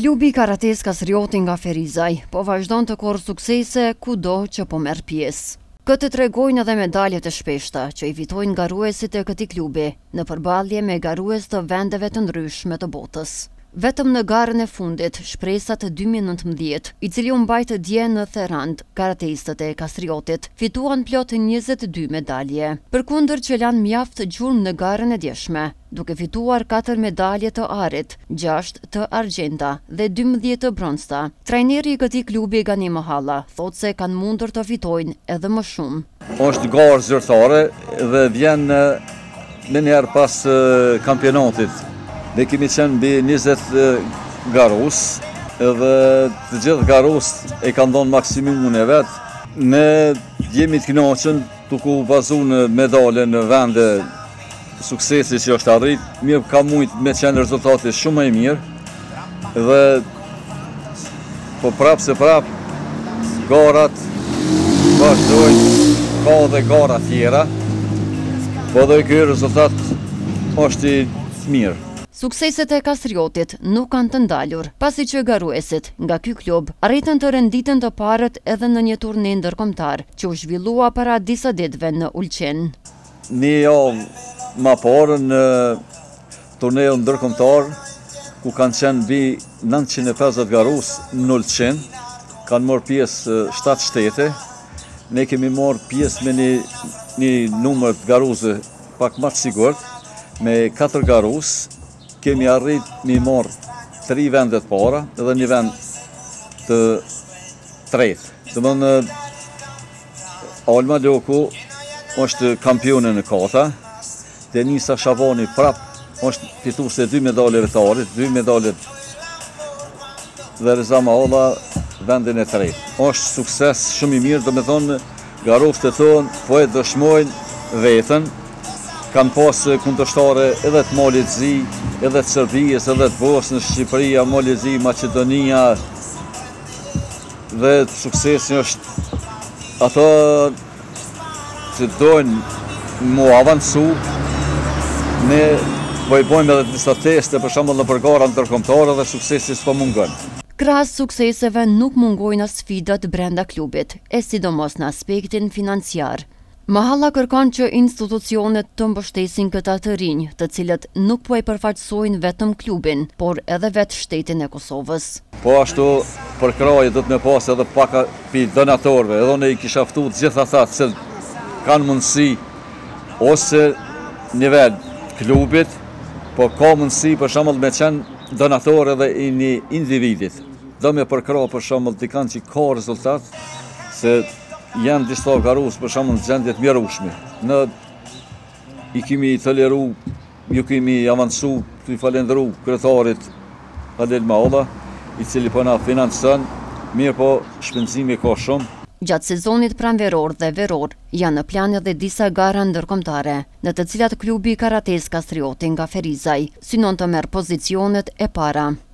Klubi i karates Kastrioti nga Ferizaj po vazhdon të korrë suksese kudo që po merr pjesë. Këtë tregojnë edhe medaljet e shpeshta që i fitojnë garuesit e këtij klubi në përballje me garues të vendeve të ndryshme të botës. Vetëm në garën e fundit, shpresat 2019, i cili u mbajt dje në Therand, karateistët e Kastriotit fituan plot 22 medalje, përkundër që lanë mjaft gjurmë në garën e djeshme, duke fituar 4 medalje të arit, 6 të argjenda dhe 12 të bronzta. Trajneri i këtij klubi Gani Mahalla thotë se kanë mundur të fitojnë edhe më shumë. Është garë zyrtare dhe vjen menjëherë pas kampionatit. Ne kemi qenë mbi 20 garus, edhe të gjithë garus e kanë dhënë maksimumin e vet. Ne jemi të kënaqur duke u bazuar në medale në vende suksesi që është arrit. Mirë ka mujt me qenë rezultate shumë më e mirë. Dhe po prapë garat vazhdojnë, ka dhe gara tjera. Po dhe ky rezultat është i mirë. Sukseset e Kastriotit nuk kanë të ndalur, pasi që garuesit nga ky klub arritën të renditën të parët edhe në një turne ndërkombëtar që u zhvillua para disa ditëve në Ulqin. Një javë më parë në turneun ndërkombëtar, ku kanë qenë mbi 950 garus në Ulqin, kanë marrë pjesë 7 shtete. Ne kemi marrë pjesë me një numër të garuzë pak më të sigurt, me 4 garus. Kemi arrit mi marrë 3 vendet para edhe një vend të tretë. Domthonë Alma Loku është kampione në kata, Denisa Shabani është fituese 2 medale vetarit, 2 medale dhe Reza Mahalla vendin e tretë. Është sukses shumë i mirë, domethënë garuftë tonë po e dëshmojnë veten. Kanë pas kundërshtare edhe të Malit Zi, edhe të Serbisë, edhe të Bosnës, Shqipëria, Mali Zi, Maqedonia. Dhe suksesi është ato që dojnë mu avancu. Ne po i bojmë edhe disa teste, për shembull në përgara ndërkombëtare dhe suksesi s'po mungon. Krahas sukseseve nuk mungojnë as sfidat brenda klubit, e sidomos në aspektin financiar. Mahalla kërkon që institucionet të mbështesin këta të rinj, të cilët nuk po e përfaqësojnë vetëm klubin, por edhe vetë shtetin e Kosovës. Po ashtu për kraje do të me pas edhe paka pi donatorëve, edhe ne i kisha ftu të gjithë ata që kanë mundësi ose nivel klubit, po ka mundësi për shembull me qenë donator edhe i një individit. Do me përkrah për shembull dikant që ka rezultat, se janë disa garus për shembull në gjendje të mjerueshme. Ne i kemi toleru, ju kemi avancu, të i falendëru kryetarit Halil Mahalla, i cili po na financon, mirë po shpenzimi ka shumë. Gjatë sezonit pranveror dhe veror janë në plan edhe disa gara ndërkombëtare, në të cilat klubi i karates Kastrioti nga Ferizaj synon të merr pozicionet e para.